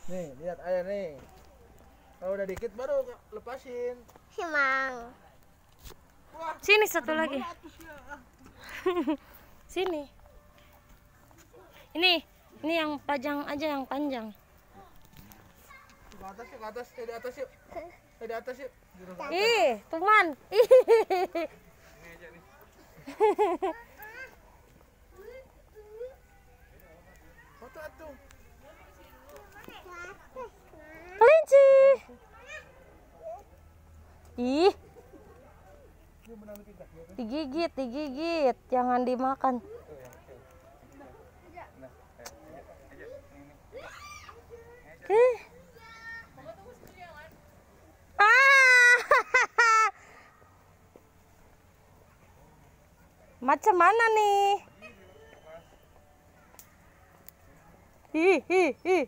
Nih, lihat air nih. Kalau udah dikit baru lepasin. Emang. Wah, Sini satu lagi. meratus ya. Sini. Ini yang panjang aja, yang panjang. Ke atas yuk, ke atas. Di atas yuk. Di atas yuk. Ih, teman. Ih. Ini aja nih. Foto atuh. Kelinci. Ih, Dia menang kita. digigit, jangan dimakan. Ah, macam mana nih? Ih.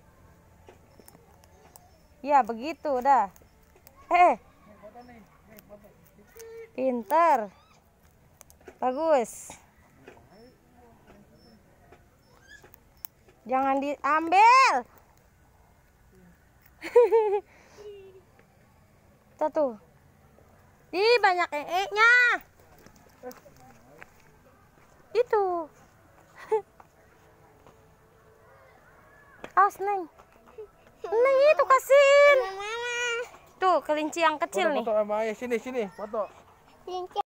Ya begitu dah. Pinter, bagus. Jangan diambil. Tuh. Ih, banyak ee-nya. Itu. Awas, Neng. Neng itu kasihin. Tuh, kelinci yang kecil nih. Foto sama ayah sini, foto.